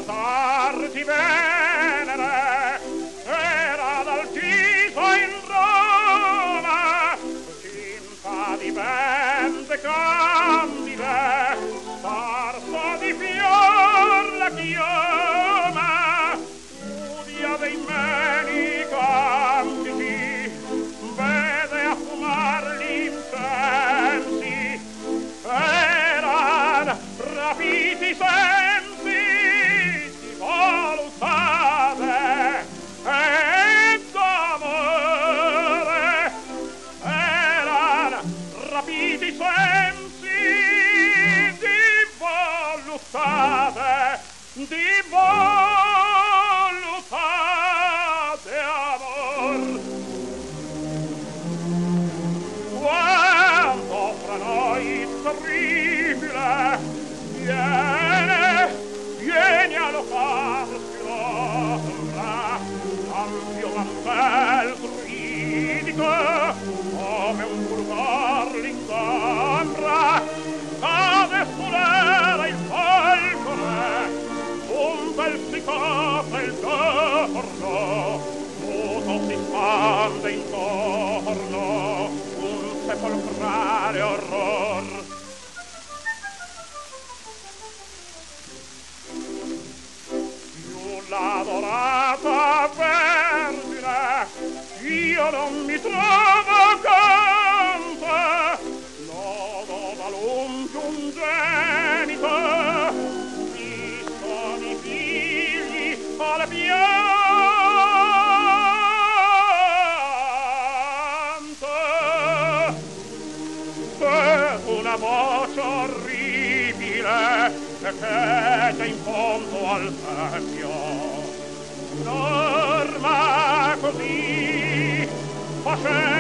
sarti venere, era dal Tiso in Roma, cinta di bende candide, sparso di fior la chioma, udia dei meni cantici, vede a fumar gli incensi, eran rapiti sensi di voluttate e d'amore, eran rapiti sensi di voluttate, di voluttate amor. Quanto fra noi terribile, vieni a locarsi l'ombra, ampio mantel druidico, come un vulgar l'ingombra, cade sull'era il falcone, un bel si copre il giorno, tutto si spande intorno, un sepolcrale orror. L'adorata Vergine, io non mi trovo canta, nodo da lungi ungenito, visto i figli al pianto, e una voce orribile che cheta in fondo al tempio, dorma così, facendo